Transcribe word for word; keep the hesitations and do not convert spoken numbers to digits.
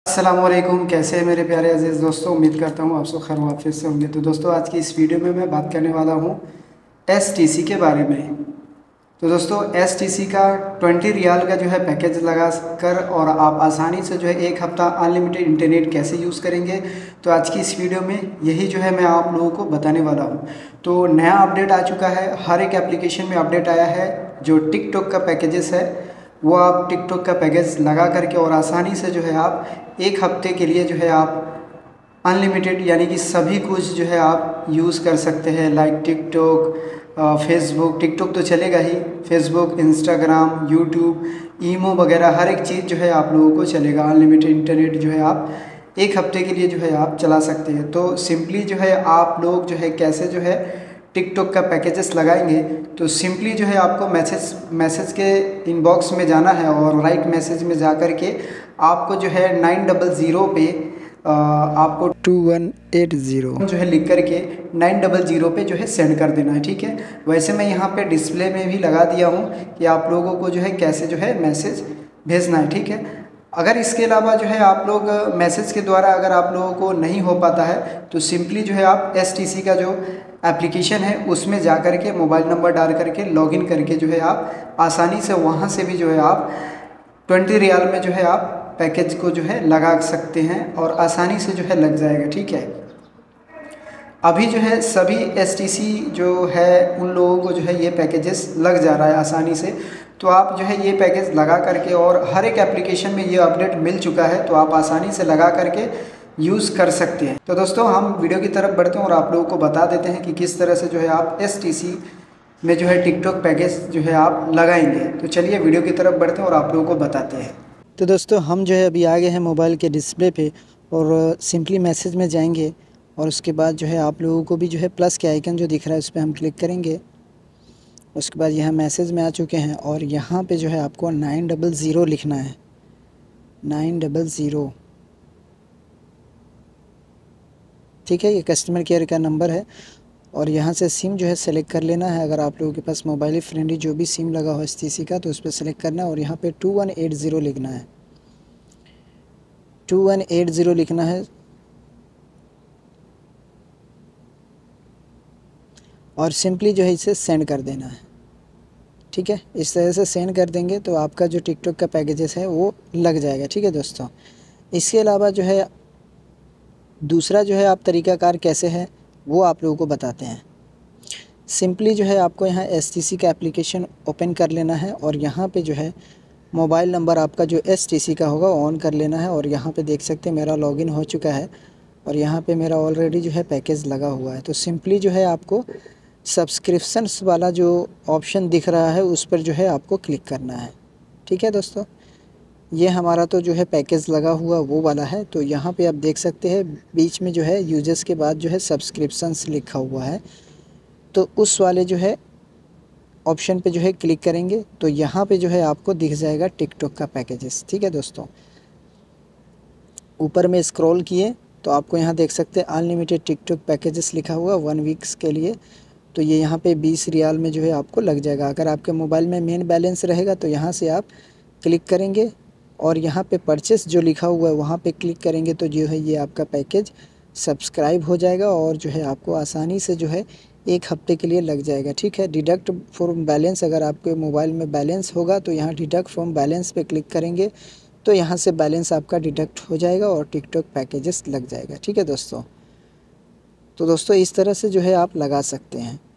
अस्सलामुअलैकुम, कैसे हैं मेरे प्यारे अजीज़ दोस्तों। उम्मीद करता हूँ आप सब खैर वाफियत से होंगे। तो दोस्तों आज की इस वीडियो में मैं बात करने वाला हूँ एस टी सी के बारे में। तो दोस्तों एस टी सी का ट्वेंटी रियाल का जो है पैकेज लगा कर और आप आसानी से जो है एक हफ़्ता अनलिमिटेड इंटरनेट कैसे यूज़ करेंगे, तो आज की इस वीडियो में यही जो है मैं आप लोगों को बताने वाला हूँ। तो नया अपडेट आ चुका है, हर एक एप्लीकेशन में अपडेट आया है। जो टिकटॉक का पैकेजेस है वो आप टिकटॉक का पैकेज लगा करके और आसानी से जो है आप एक हफ्ते के लिए जो है आप अनलिमिटेड यानी कि सभी कुछ जो है आप यूज़ कर सकते हैं। लाइक टिकटॉक, फेसबुक, टिकटॉक तो चलेगा ही, फेसबुक, इंस्टाग्राम, यूट्यूब, ईमो वगैरह हर एक चीज़ जो है आप लोगों को चलेगा। अनलिमिटेड इंटरनेट जो है आप एक हफ्ते के लिए जो है आप चला सकते हैं। तो सिंपली जो है आप लोग जो है कैसे जो है टिकटॉक का पैकेजेस लगाएंगे, तो सिंपली जो है आपको मैसेज मैसेज के इनबॉक्स में जाना है और राइट मैसेज में जा कर के आपको जो है नाइन डबल ज़ीरो पे आ, आपको टू वन एट ज़ीरो जो है लिख करके नाइन डबल ज़ीरो पे जो है सेंड कर देना है। ठीक है, वैसे मैं यहाँ पे डिस्प्ले में भी लगा दिया हूँ कि आप लोगों को जो है कैसे जो है मैसेज भेजना है। ठीक है, अगर इसके अलावा जो है आप लोग मैसेज के द्वारा अगर आप लोगों को नहीं हो पाता है तो सिंपली जो है आप एस टी सी का जो एप्लीकेशन है उसमें जा कर के मोबाइल नंबर डाल करके लॉगिन करके जो है आप आसानी से वहाँ से भी जो है आप ट्वेंटी रियाल में जो है आप पैकेज को जो है लगा सकते हैं और आसानी से जो है लग जाएगा। ठीक है, अभी जो है सभी एस टी सी जो है उन लोगों को जो है ये पैकेजेस लग जा रहा है आसानी से। तो आप जो है ये पैकेज लगा करके और हर एक एप्लीकेशन में ये अपडेट मिल चुका है, तो आप आसानी से लगा करके यूज़ कर सकते हैं। तो दोस्तों हम वीडियो की तरफ बढ़ते हैं और आप लोगों को बता देते हैं कि किस तरह से जो है आप एस टी सी में जो है टिकटॉक पैकेज जो है आप लगाएंगे। तो चलिए वीडियो की तरफ बढ़ते हैं और आप लोगों को बताते हैं। तो दोस्तों हम जो है अभी आ गए हैं मोबाइल के डिस्प्ले पे और सिंपली मैसेज में जाएंगे और उसके बाद जो है आप लोगों को भी जो है प्लस के आइकन जो दिख रहा है उस पर हम क्लिक करेंगे। उसके बाद यहाँ मैसेज में आ चुके हैं और यहाँ पे जो है आपको नाइन डबल ज़ीरो लिखना है, नाइन डबल ज़ीरो। ठीक है, ये कस्टमर केयर का नंबर है और यहाँ से सिम जो है सेलेक्ट कर लेना है। अगर आप लोगों के पास मोबाइल फ्रेंडली जो भी सिम लगा हो एस टी सी का तो उस पर सेलेक्ट करना है और यहाँ पे टू वन एट ज़ीरो लिखना है, टू वन एट ज़ीरो लिखना है और सिंपली जो है इसे सेंड कर देना है। ठीक है, इस तरह से सेंड कर देंगे तो आपका जो टिकटॉक का पैकेजेस है वो लग जाएगा। ठीक है दोस्तों, इसके अलावा जो है दूसरा जो है आप तरीक़ाकार कैसे है वो आप लोगों को बताते हैं। सिंपली जो है आपको यहाँ एस टी सी का एप्लीकेशन ओपन कर लेना है और यहाँ पे जो है मोबाइल नंबर आपका जो एस टी सी का होगा ऑन कर लेना है और यहाँ पे देख सकते हैं मेरा लॉगिन हो चुका है और यहाँ पे मेरा ऑलरेडी जो है पैकेज लगा हुआ है। तो सिंपली जो है आपको सब्सक्रिप्शंस वाला जो ऑप्शन दिख रहा है उस पर जो है आपको क्लिक करना है। ठीक है दोस्तों, ये हमारा तो जो है पैकेज लगा हुआ वो वाला है। तो यहाँ पे आप देख सकते हैं बीच में जो है यूजर्स के बाद जो है सब्सक्रिप्शंस लिखा हुआ है, तो उस वाले जो है ऑप्शन पे जो है क्लिक करेंगे तो यहाँ पे जो है आपको दिख जाएगा टिकटॉक का पैकेजेस। ठीक है दोस्तों, ऊपर में स्क्रॉल किए तो आपको यहाँ देख सकते हैं अनलिमिटेड टिकटॉक पैकेजेस लिखा हुआ वन वीक्स के लिए। तो ये यहाँ पे बीस रियाल में जो है आपको लग जाएगा। अगर आपके मोबाइल में मेन बैलेंस रहेगा तो यहाँ से आप क्लिक करेंगे और यहाँ पे परचेस जो लिखा हुआ है वहाँ पे क्लिक करेंगे तो जो है ये आपका पैकेज सब्सक्राइब हो जाएगा और जो है आपको आसानी से जो है एक हफ्ते के लिए लग जाएगा। ठीक है, डिडक्ट फ्रॉम बैलेंस, अगर आपके मोबाइल में बैलेंस होगा तो यहाँ डिडक्ट फ्रॉम बैलेंस पे क्लिक करेंगे तो यहाँ से बैलेंस आपका डिडक्ट हो जाएगा और टिकटॉक पैकेजेस लग जाएगा। ठीक है दोस्तों, तो दोस्तों इस तरह से जो है आप लगा सकते हैं।